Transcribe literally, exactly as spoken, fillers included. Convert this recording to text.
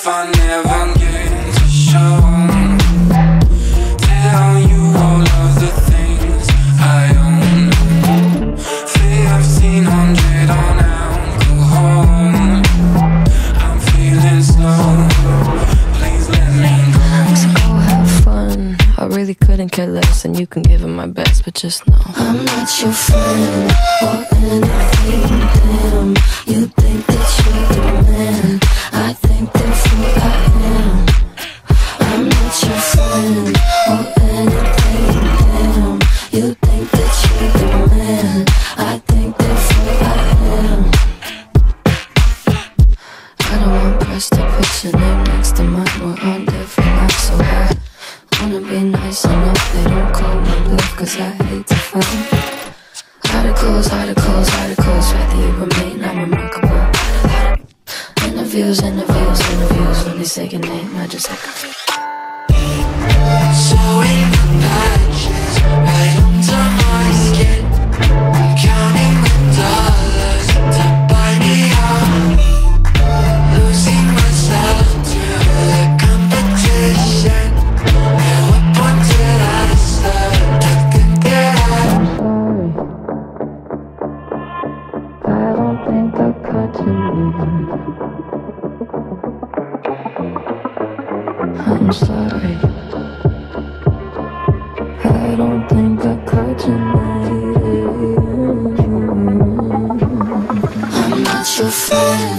I never get to show. Tell you all of the things I own. Fifteen hundred on alcohol. I'm feeling slow. Please let me go. So go have fun. I really couldn't care less, and you can give it my best, but just know I'm not your friend or anything. Damn, you think that you're the man. I think therefore I am. I'm not your friend or anything. Damn, you think that you're the man. I think therefore I am. I don't want press to put your name next to mine. We're on different lives, so I wanna be nice enough they don't call my bluff, cause I hate to fight. Articles, articles, articles, rather you remain unremarkable. Interviews, interviews, interviews, when they say your name, I just echo. So in the patches, right under my skin, counting the dollars to buy me out. Losing myself to the competition. At what point did I start to think that I I don't think I caught you. I'm sorry. I don't think I caught you. I'm not your friend.